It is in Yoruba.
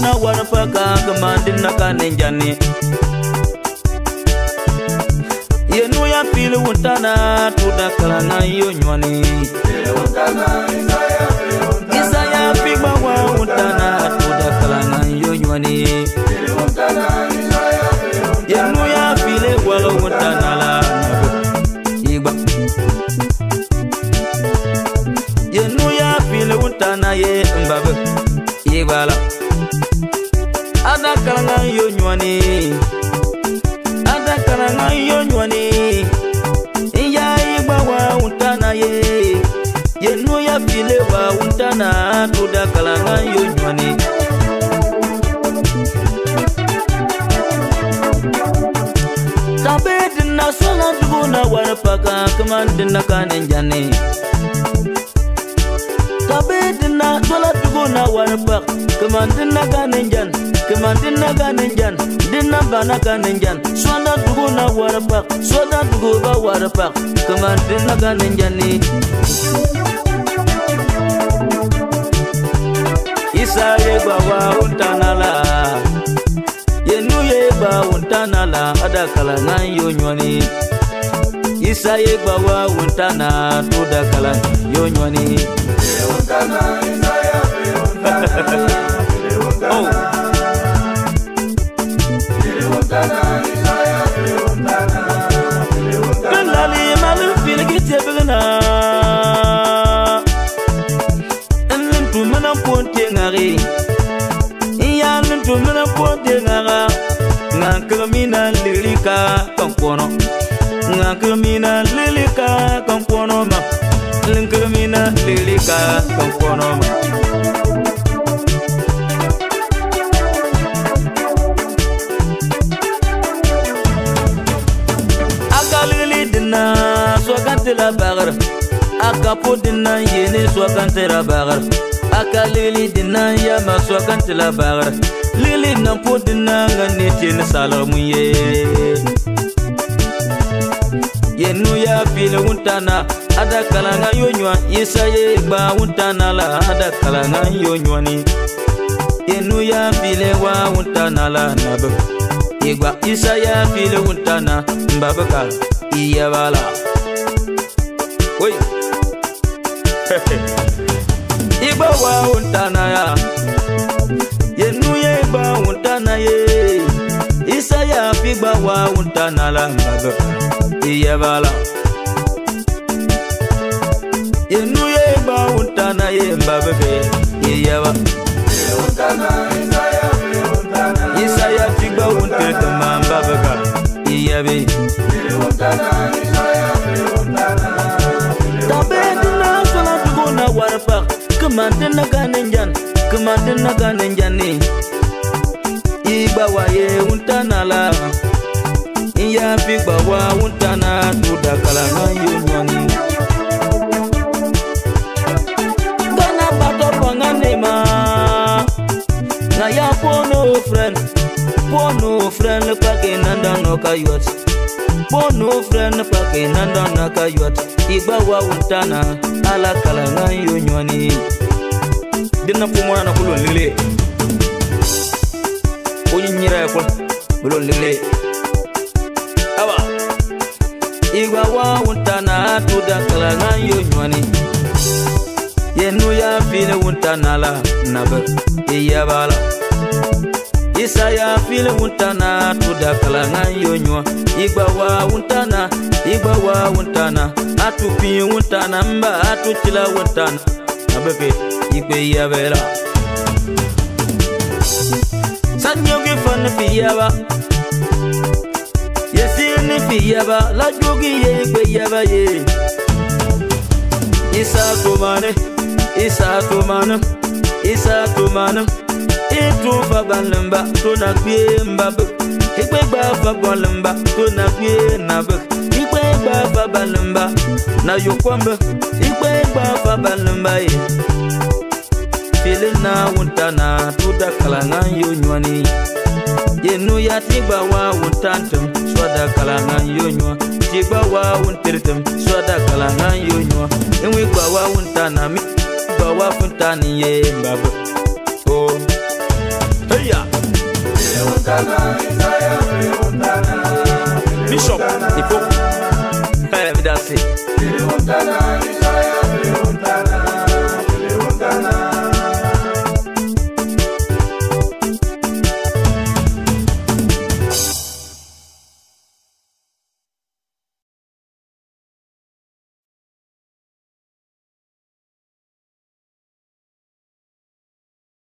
na warpaka kamandin na kanenjani yenu ya pili wuntana tuda kalanga yonywani Isaya pigwa wa wuntana tuda kalanga yonywani yenu ya pili wala wuntana la igba yenu ya pili wuntana ye mbabe ibala ada kalanga yonywani ada kalanga yonywani iya igba wa wuntana ye yenu ya pili wa wuntana tuda kalanga yonywani tabedina sola duguna warpaka kamandina kanenjani tabedina sola duguna warpak kamandina kanenjan dinna bana kanenjan sola duguna warpak sola duguba warpak kamandina kanenjani isa yeba wa untanala yenu yeba untanala ada kalanga yonywani isa yeba wa untana tuda kalanga yonywani oh kanali malu filgite bigna entu mana ponte ngari iya entu mana ponte ngara ngakamina lilika kampono ngakamina lilika kampono ma ngakamina lilika kampono ma akalili dinna sokantela bagar akapo dinna yene sokantela bagar akalili dinna yama sokantela bagar lili na podina ngani tin salamuye yenu ya pile wuntana ada kalanga yonywa isaye ba wuntana la ada kalanga yonywani yenu ya pile wa wuntana la nabe igba isaya pile wuntana mbabaka iyabala oi igba wa wuntana ya yenu ye ba wuntana ye isaya pigba wa wuntana la mbabe iyabala yenu ye ba wuntana ye mbabe iyaba isaya pigba wuntana mbabe ka iyabe tabedina sola duguna warpak kamandina kanenjani igba wa ye wuntana la iya pigba wa wuntana tuda kalanga yonywani kana bato panganema na ya pono friend le pake nanda no kayot pono friend pake nanda no kayot igba wa wuntana ala kalanga yonywani dinna pomona na kulon lile onyi nyira ya kon bulon lile aba igwa wa wuntana tuda kalanga yonywani yenu ya file wuntana la nabe iyabala isa ya file wuntana tuda kalanga yonywa igwa wa wuntana atupi wuntana mba atutila wuntana nabe igbe iyabela sanyogi fan fiyaba yesini fiyaba la jogi ye igbe iyaba ye isa tumana itu fabalamba tuna kwe mbabe ikwe gba fabalamba tuna kwe nabe ikwe gba fabalamba na yokwamba ikwe gba fabalamba ye filina wuntana tuda kalanga yonywani yenu ya tigba wa wuntantum swada kalanga yonywa tigba wa wuntirtum swada kalanga yonywa enwe gba wa wuntana mi gba wa funtani ye mbabe oh hey Bishop, il faut